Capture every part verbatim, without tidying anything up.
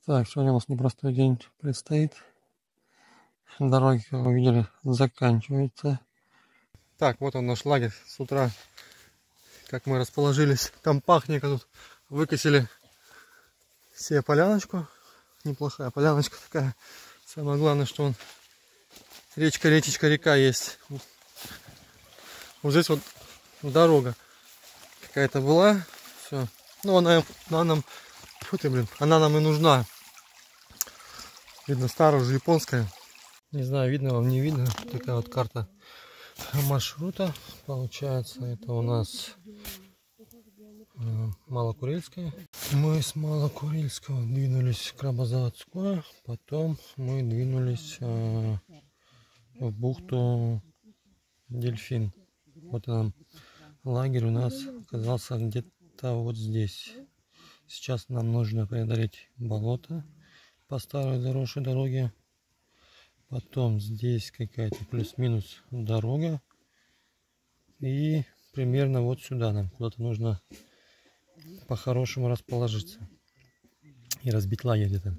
Так, сегодня у нас непростой день предстоит. Дороги, как вы видели, заканчиваются. Так, вот он наш лагерь с утра. Как мы расположились. Компактненько тут выкосили себе поляночку. Неплохая поляночка такая. Самое главное, что он речка, речечка, река есть. Вот здесь вот дорога какая-то была. Все. Ну, она, она нам... Фу ты, блин. Она нам и нужна. Видно, старая уже, японская. Не знаю, видно вам, не видно. Такая вот карта маршрута. Получается, это у нас Малокурильская. Мы с Малокурильского двинулись в Крабозаводское. Потом мы двинулись э, в бухту Дельфин. Вот он, лагерь у нас оказался где-то вот здесь. Сейчас нам нужно преодолеть болото по старой заросшей дороге. Потом здесь какая-то плюс-минус дорога. И примерно вот сюда нам куда-то нужно по-хорошему расположиться. И разбить лагерь где-то.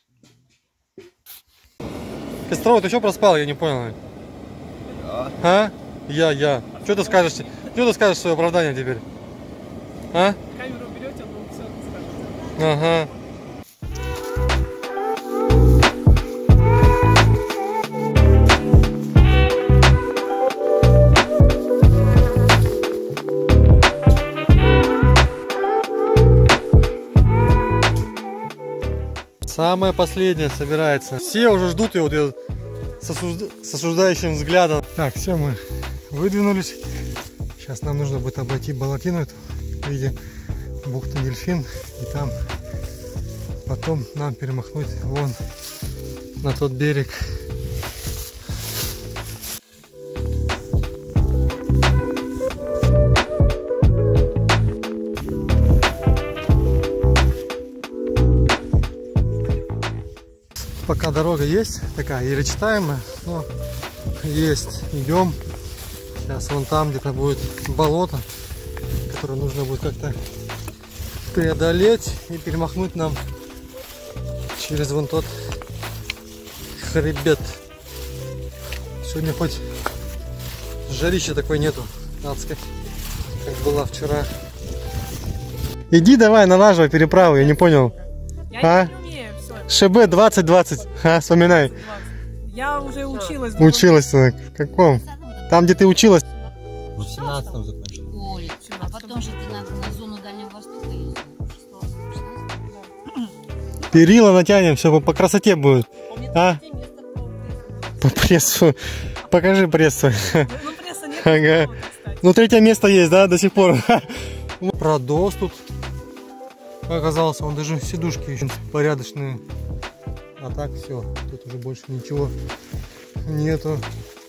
Костров, ты что проспал? Я не понял. Я. А? Я, я. Что ты скажешь? Что ты скажешь свое оправдание теперь? А? Камеру берете, ну все скажете. Ага. Самое последнее собирается. Все уже ждут его вот с, осужд... с осуждающим взглядом. Так, все, мы выдвинулись. Сейчас нам нужно будет обойти болотину эту в виде бухты Дельфин. И там потом нам перемахнуть вон на тот берег. Пока дорога есть, такая еле читаемая, но есть. Идем. Сейчас вон там где-то будет болото, которое нужно будет как-то преодолеть и перемахнуть нам через вон тот хребет. Сегодня хоть жарища такой нету, адской, как была вчера. Иди давай налаживай переправу, я не понял. Я а? не умею, все. ШБ двадцать двадцать, а, вспоминай. Я уже училась. Училась на каком? Там, где ты училась? В семнадцатом закончил. Ой, а потом же ты на, на зону Дальнего Востока ездил. Перила натянем, все по, по красоте будет. А? По прессу. Покажи прессу. Ну, пресса нет. Ага. Ну, третье место есть, да, до сих пор. Продос тут оказался, он даже сидушки еще порядочные. А так все, тут уже больше ничего нету.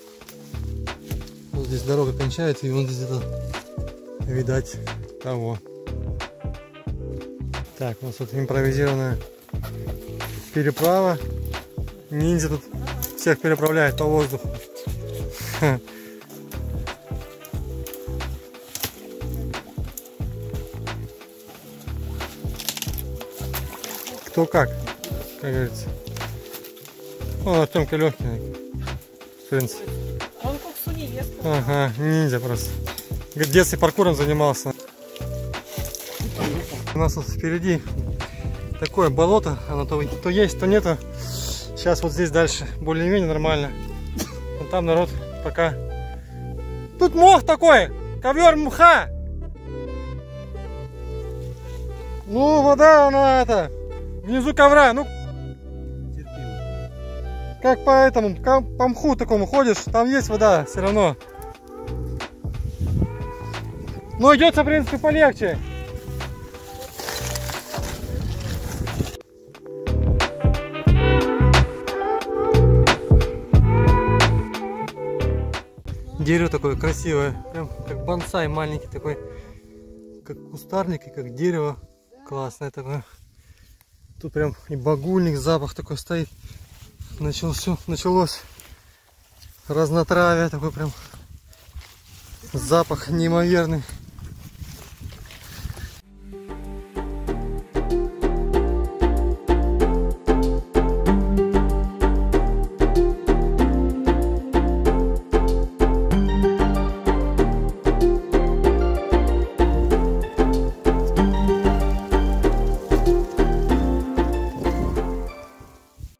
Вот здесь дорога кончается, и вон здесь где-то, видать, того. Так, у нас тут импровизированная переправа. Ниндзя тут всех переправляет по воздуху. Кто как, как говорится. О, Артемка легкий, в принципе. Он как суни ест. Ага, ниндзя просто. В детстве паркуром занимался. У нас вот впереди такое болото, оно то, то есть, то нету. Сейчас вот здесь дальше более-менее нормально. Вон там народ пока. Тут мох такой, ковер мха. Ну, вода она это, внизу ковра, ну. Как по этому, по мху такому ходишь, там есть вода все равно. Но идется, в принципе, полегче. Дерево такое красивое, прям как бонсай маленький такой, как кустарник и как дерево. Классное такое. Тут прям и багульник, запах такой стоит. Началось, началось разнотравие, такой прям запах неимоверный.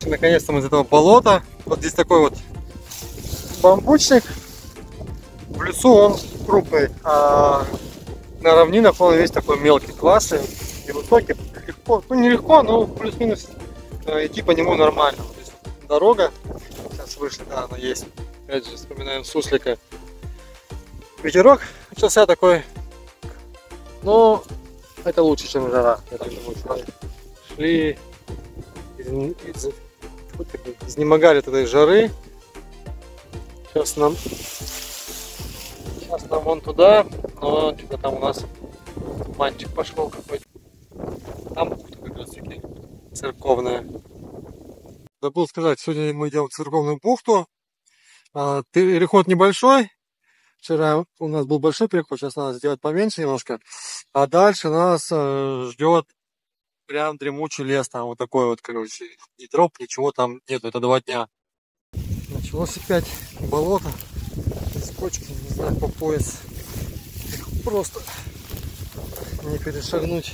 вышли наконец-то из этого болота. Вот здесь такой вот бамбучник. В лесу он крупный, а на равнинах он весь такой мелкий, классный и высокий. Легко, ну не легко, но плюс-минус идти по нему нормально. То есть дорога, сейчас вышли, да, она есть. Опять же, вспоминаем суслика. Ветерок начался такой, но это лучше, чем жара. Я так думаю, шли, из, из, изнемогали от этой жары. Сейчас нам, сейчас нам вон туда, но что-то там у нас туманчик пошел какой-то. Там бухта как раз таки церковная. Забыл сказать, сегодня мы идем в церковную бухту. Переход небольшой. Вчера у нас был большой переход, сейчас надо сделать поменьше немножко. А дальше нас ждет прям дремучий лес. Там вот такой вот, короче, ни троп, ничего там нету. Это два дня. Началось опять болото. Из кочки, не знаю, по пояс. Их просто не перешагнуть.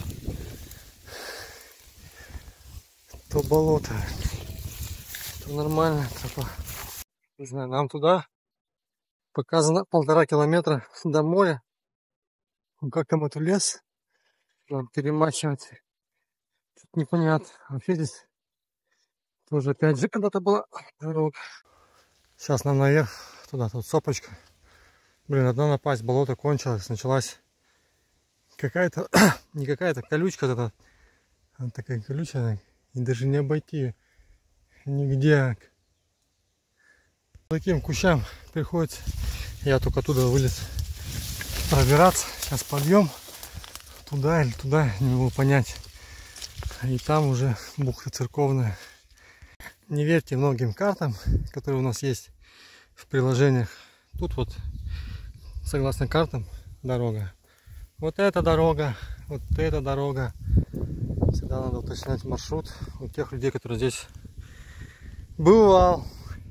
То болото, то нормально, тропа. Не знаю, нам туда показано полтора километра до моря. Ну, как там это лес? Нам перемачивать. Тут непонятно. Вообще здесь тоже опять же когда-то была дорога. Сейчас нам наверх, туда, тут сопочка. Блин, одна напасть, болото кончилось, началась какая-то, не какая-то колючка, это такая колючая, и даже не обойти нигде. Таким кущам приходится, я только оттуда вылез, пробираться. Сейчас подъем туда или туда, не могу понять. И там уже бухта церковная. Не верьте многим картам, которые у нас есть в приложениях. Тут вот, согласно картам, дорога. Вот эта дорога, вот эта дорога. Всегда надо уточнять маршрут у тех людей, которые здесь бывал.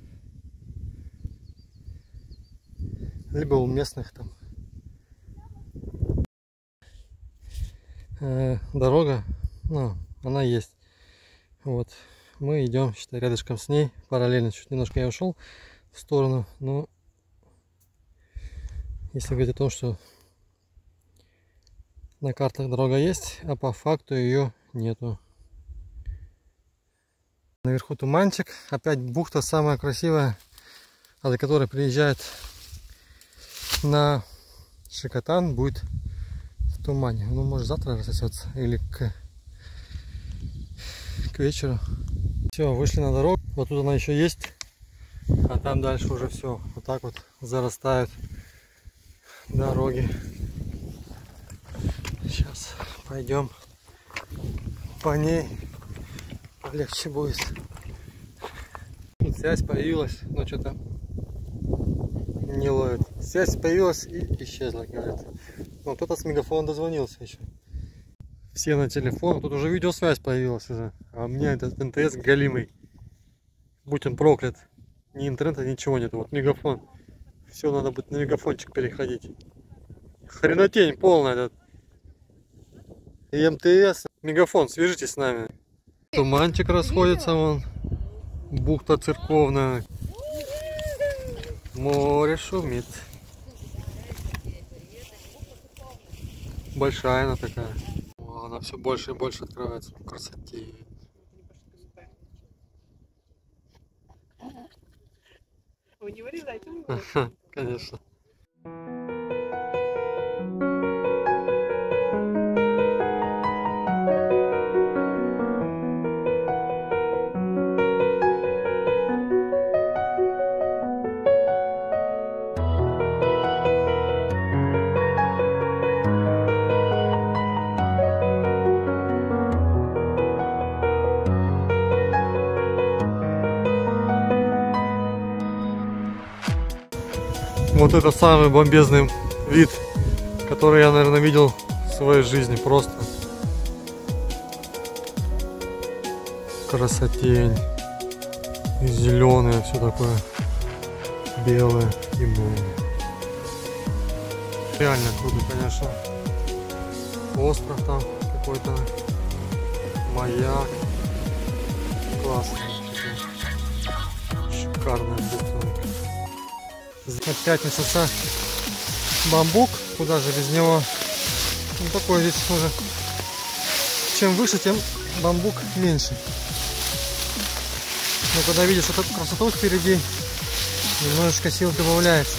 Либо у местных там. Э, дорога, ну, она есть. Вот. Мы идем, считай, рядышком с ней, параллельно. Чуть немножко я ушел в сторону, но если говорить о том, что на картах дорога есть, а по факту ее нету. Наверху туманчик, опять бухта самая красивая, а до которой приезжает на Шикотан, будет в тумане. Ну, может, завтра рассосется или к, к вечеру. Все, вышли на дорогу. Вот тут она еще есть, а там дальше уже все. Вот так вот зарастают дороги. Сейчас пойдем по ней, полегче будет. Тут связь появилась, но что-то не ловит. Связь появилась и исчезла, говорят. Но кто-то с мегафона дозвонился еще. Все на телефон. Тут уже видеосвязь появилась уже. А у меня этот эн тэ эс галимый. Будь он проклят. Ни интернета, ничего нет. Вот мегафон. Все, надо будет на мегафончик переходить. Хренотень полная этот. И эм тэ эс. Мегафон, свяжитесь с нами. Туманчик расходится вон. Бухта церковная. Море шумит. Большая она такая. О, она все больше и больше открывается по красоте. Вы не вырезайте. Конечно. Вот это самый бомбезный вид, который я, наверное, видел в своей жизни. Просто красотень. И зеленое, все такое белое и бурое. Реально круто, конечно. Остров там какой-то, маяк. Классно. шикарная бухта. Опять начался бамбук, куда же без него. Ну, такой здесь уже. Чем выше, тем бамбук меньше. Но когда видишь эту красоту впереди, немножечко сил добавляется.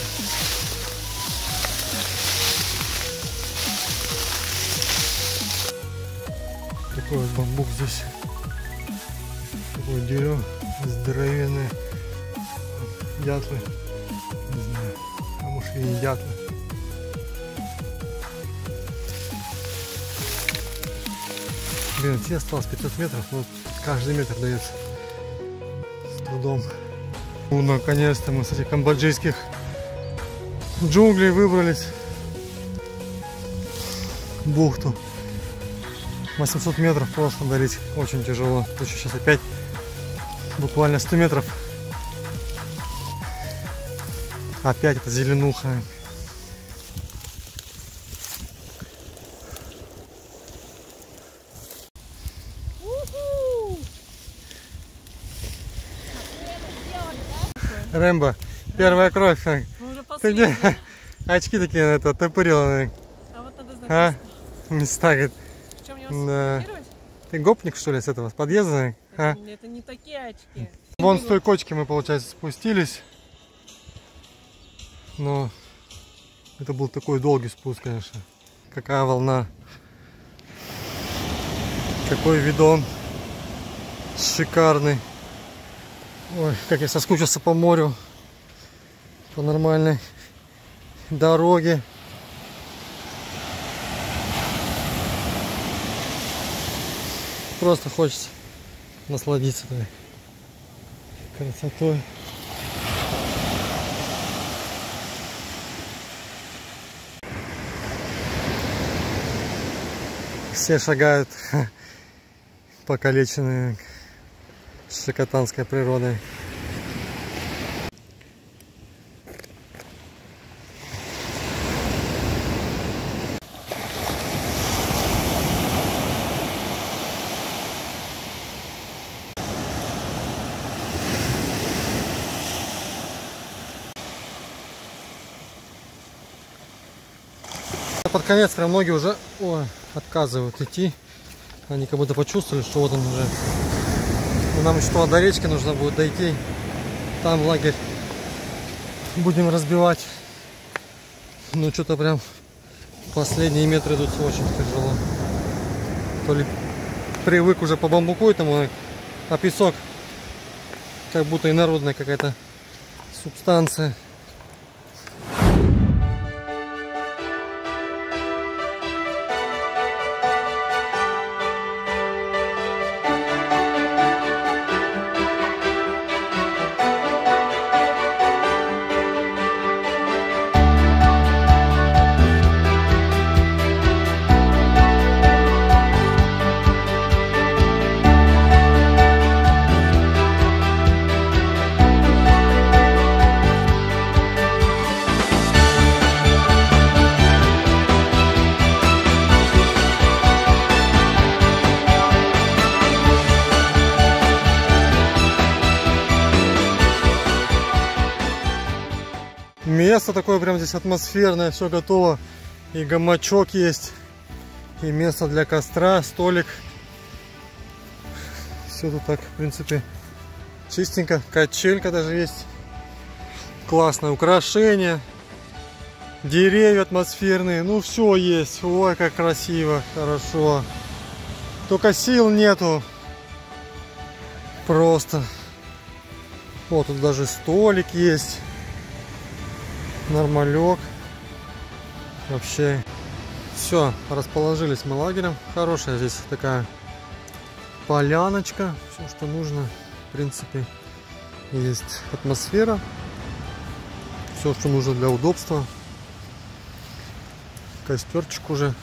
Такой вот бамбук здесь. Такое дерево здоровенное. Дятлы. Не знаю. А может и не дятлы. Блин, идти осталось пятьсот метров, но каждый метр дается с трудом. Ну, наконец-то мы с этих камбоджийских джунглей выбрались в бухту. восемьсот метров просто дарить очень тяжело. Еще сейчас опять буквально сто метров. Опять это зеленуха. Рэмбо, первая кровь. Ты где? Очки такие это оттопырил. А вот надо знать. А? Места, говорит. Причем я Да. Ты гопник, что ли, с этого, с подъезда? А? Это, это не такие очки. Вон с той кочки мы, получается, спустились. Но это был такой долгий спуск, конечно. Какая волна. Какой видон. Шикарный. Ой, как я соскучился по морю. По нормальной дороге. Просто хочется насладиться этой красотой. Все шагают покалеченные шикотанской природой. Под конец прям ноги уже ой, отказывают идти. Они как будто почувствовали, что вот он уже. Но нам еще до речки нужно будет дойти. Там лагерь будем разбивать. Ну что-то прям последние метры идут очень тяжело. То ли привык уже по бамбуку этому, а песок как будто инородная какая-то субстанция. Место такое прям здесь атмосферное, все готово. И гамачок есть, и место для костра, столик. Все тут так, в принципе, чистенько. Качелька даже есть. Классное украшение. Деревья атмосферные. Ну все есть. Ой, как красиво, хорошо. Только сил нету. Просто. Вот тут даже столик есть. Нормалек. Вообще. Все, расположились мы лагерем. Хорошая здесь такая поляночка. Все, что нужно. В принципе, есть атмосфера. Все, что нужно для удобства. Костерчик уже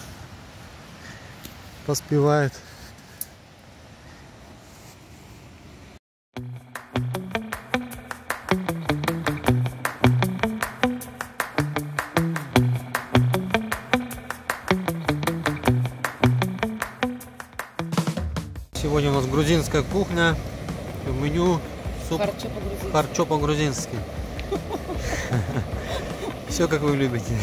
поспевает. Сегодня у нас грузинская кухня, в меню суп. Харчо по-грузински. Харчо по-грузински. Все как вы любите.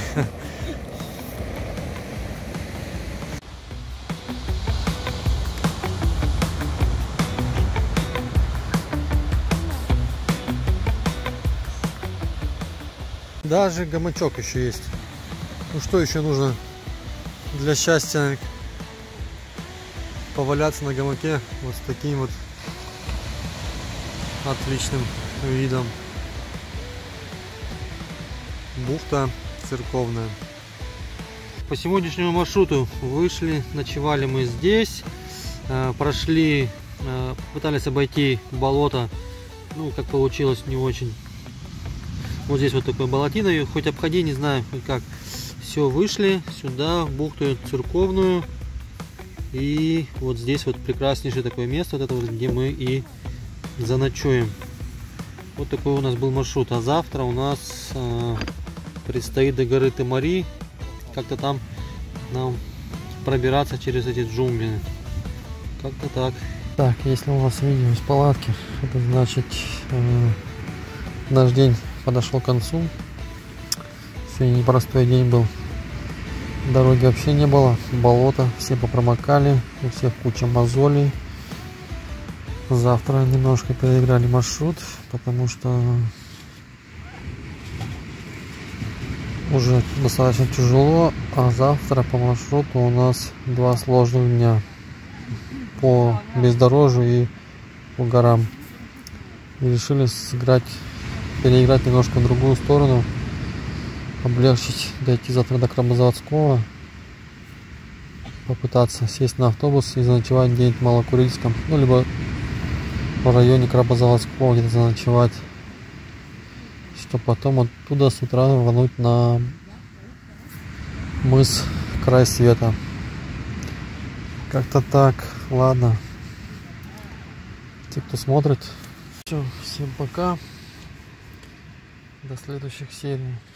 Даже гамачок еще есть. Ну что еще нужно для счастья? Поваляться на гамаке вот с таким вот отличным видом. Бухта церковная. По сегодняшнему маршруту вышли, ночевали мы здесь, прошли, пытались обойти болото, ну как получилось, не очень. Вот здесь вот такой болотиной, хоть обходи, не знаю как. Все, вышли сюда, в бухту церковную. И вот здесь вот прекраснейшее такое место, вот это вот, где мы и заночуем. Вот такой у нас был маршрут. А завтра у нас э, предстоит до горы Темари. Как-то там нам пробираться через эти джунгли. Как-то так. Так, если у вас видео из палатки, это значит э, наш день подошел к концу. Сегодня непростой день был. Дороги вообще не было, болото, все попромокали, у всех куча мозолей. Завтра немножко переиграли маршрут, потому что уже достаточно тяжело, а завтра по маршруту у нас два сложных дня по бездорожью и по горам. И решили сыграть, переиграть немножко в другую сторону. Облегчить, дойти завтра до Крабозаводского, попытаться сесть на автобус и заночевать где-нибудь в Малокурильском, ну либо в районе Крабозаводского где-то заночевать, чтобы потом оттуда с утра рвануть на мыс Край Света. Как-то так, ладно. Те, кто смотрит, все, всем пока, до следующих серий.